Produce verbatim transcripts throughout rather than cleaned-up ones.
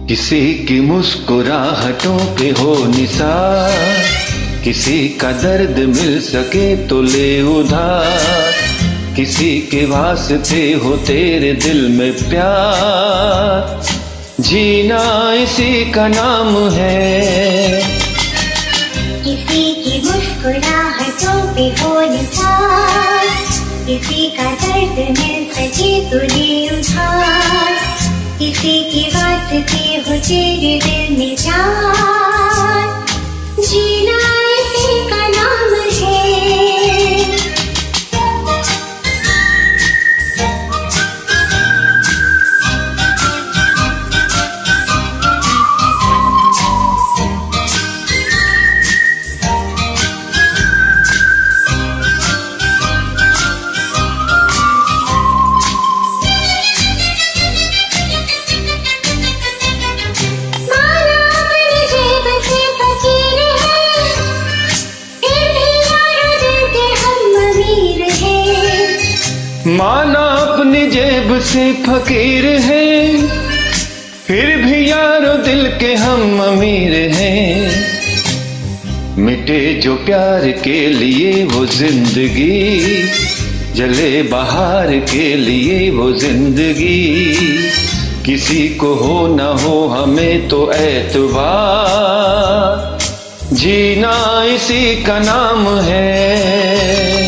किसी की मुस्कुराहटों पे हो निसार, किसी का दर्द मिल सके तो ले उधार, किसी के वास्ते हो तेरे दिल में प्यार, जीना इसी का नाम है। किसी की मुस्कुराहटों पे हो निसार, किसी का दर्द मिल सके तो ले उधार, किसी की वास्ते हो तेरे दिल में प्यार, जीना इसी का नाम है। माना अपनी जेब से फकीर हैं, फिर भी यारो दिल के हम अमीर हैं। मिटे जो प्यार के लिए वो जिंदगी, जले बहार के लिए वो जिंदगी, किसी को हो ना हो हमें तो एतबार, जीना इसी का नाम है।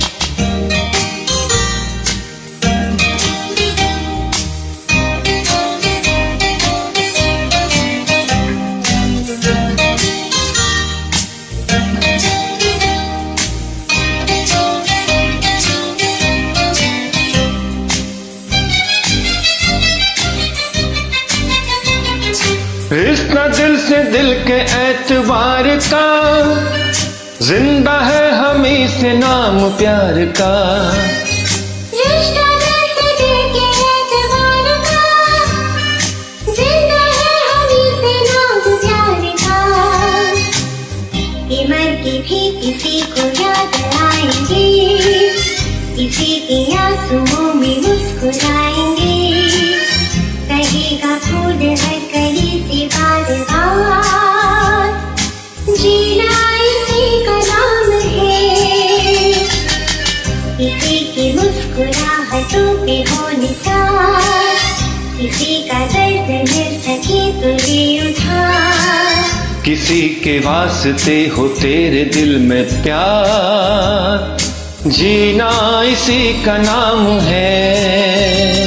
रिश्ता दिल से दिल के एतबार का, जिंदा है हमी से नाम प्यार का। रिश्ता दिल से दिल के एतबार का, जिंदा है हमी से नाम प्यार का। ये मर के भी किसी को याद आएंगे, किसी के आंसुओं में मुस्कुराएंगे, कहेगा फूल हर कली से बार बार, जीना इसी का नाम है। किसी की मुस्कुराहटों पे हो निसार, किसी का दर्द मिल सके तो ले उधार, किसी के वास्ते हो तेरे दिल में प्यार, जीना इसी का नाम है।